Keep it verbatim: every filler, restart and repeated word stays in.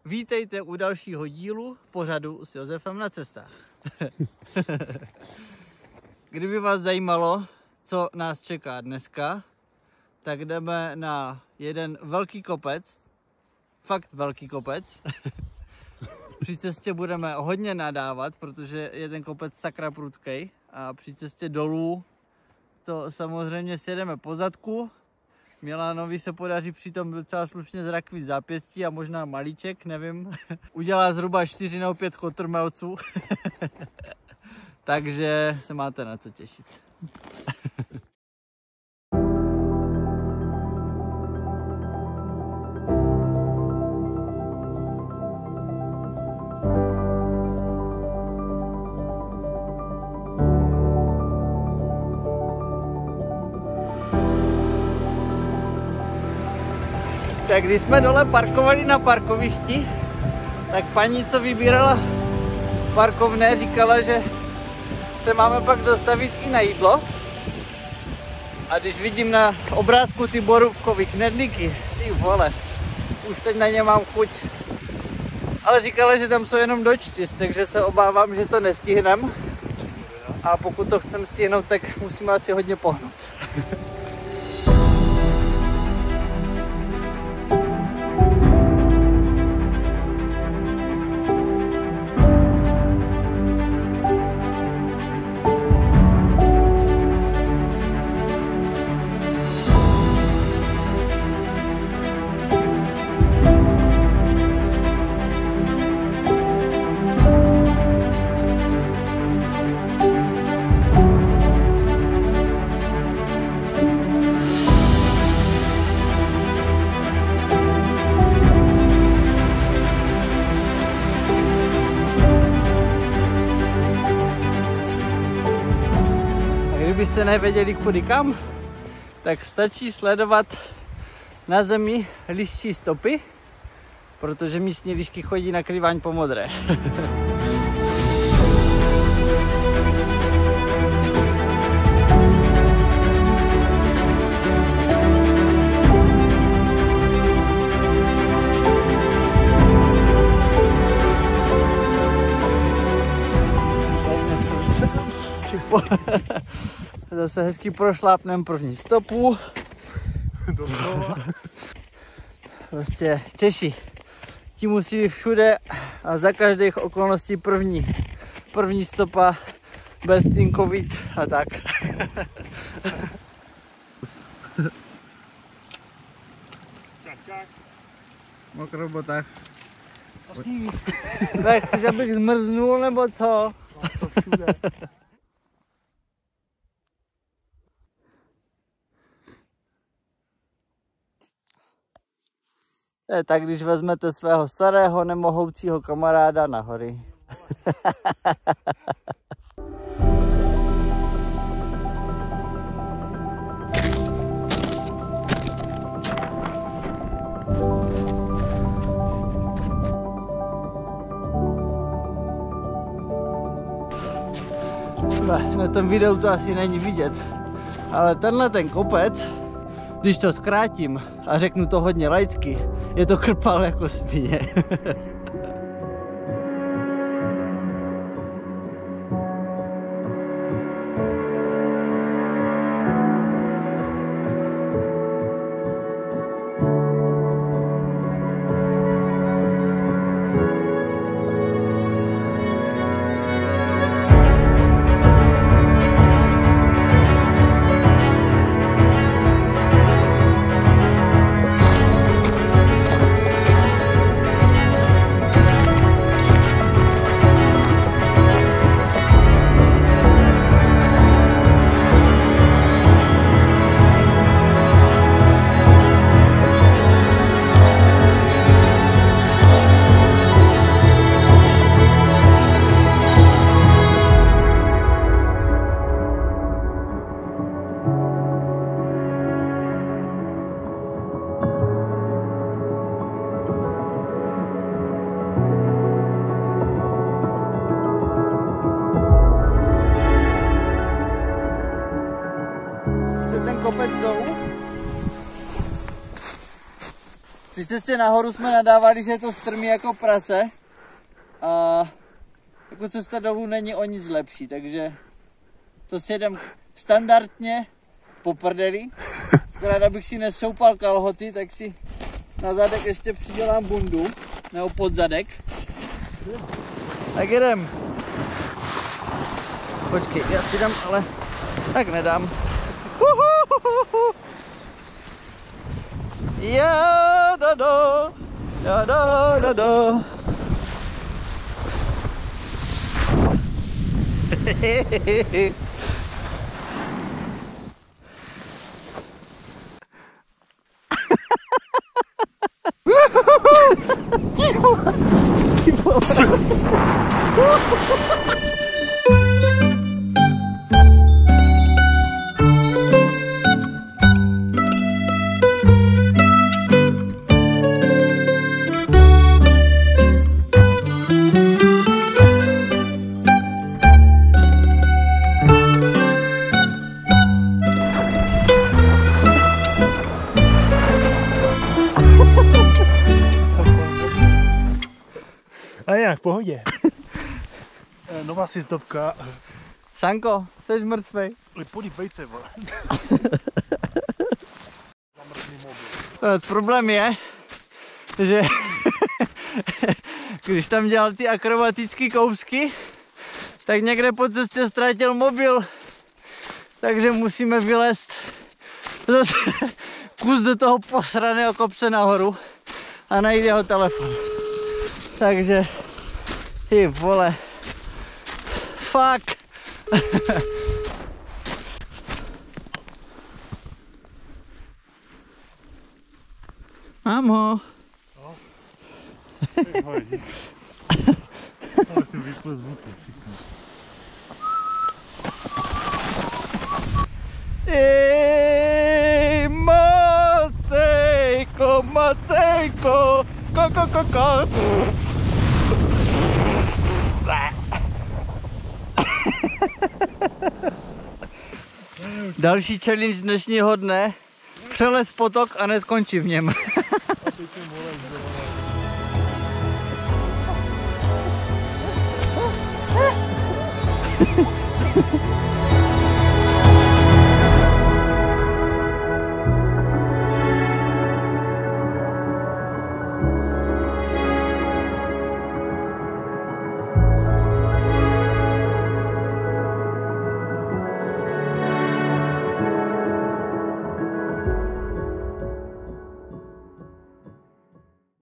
Vítejte u dalšího dílu pořadu s Josefem na cestách. Kdyby vás zajímalo, co nás čeká dneska, tak jdeme na jeden velký kopec, fakt velký kopec. Při cestě budeme hodně nadávat, protože je ten kopec sakra prudkej a při cestě dolů to samozřejmě sjedeme po zadku. Milanovi se podaří přitom docela slušně zrakvit zápěstí a možná malíček, nevím. Udělá zhruba čtyři nebo pět kotrmelců. Takže se máte na co těšit. Tak když jsme dole parkovali na parkovišti, tak paní, co vybírala parkovné, říkala, že se máme pak zastavit i na jídlo. A když vidím na obrázku ty borůvkový knedlíky, ty vole, už teď na ně mám chuť. Ale říkala, že tam jsou jenom do čtyř, takže se obávám, že to nestihnem. A pokud to chcem stihnout, tak musíme asi hodně pohnout. Kdybyste nevěděli kudy kam, tak stačí sledovat na zemi liščí stopy, protože místní lišky chodí na Krivaň po modré. Zase hezky prošlápnem první stopu. Doslova. Prostě Češi, ti musí být všude a za každých okolností první. První stopa, bez tím covid a tak. Čak, čak. Mokro v botách. Tak chceš, abych zmrznul nebo co? To je tak, když vezmete svého starého nemohoucího kamaráda na hory. Na tom videu to asi není vidět, ale tenhle ten kopec, když to zkrátím a řeknu to hodně laicky, je to krpal jako svině. kopec dolů. Při cestě nahoru jsme nadávali, že je to strmý jako prase. A jako cesta dolů není o nic lepší, takže to si jedem standardně po prdeli. Akorát abych si nesoupal kalhoty, tak si na zadek ještě přidělám bundu, nebo pod zadek. Tak jedem. Počkej, já si dám, ale tak nedám. Ja da da, ja da da da. A jak, v pohodě. Nová sjezdovka. Sanko, jsi mrtvej. Lipodí vejce, vole. Problém je, že když tam dělal ty akrobatické kousky, tak někde po cestě ztratil mobil. Takže musíme vylézt zase kus do toho posraného kopce nahoru a najít jeho telefon. Takže, ty vole, fuck. Mám ho. No. Ale si vypl zvuky. Ej, Macejko, Macejko, ko, ko, ko, ko. Další challenge dnešního dne. Přelez potok a neskončí v něm.